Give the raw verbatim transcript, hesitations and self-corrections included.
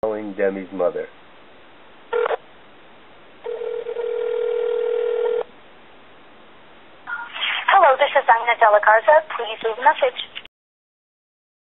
calling Demi's mother. Hello, this is Zacktaylor dot C A. Please leave a message.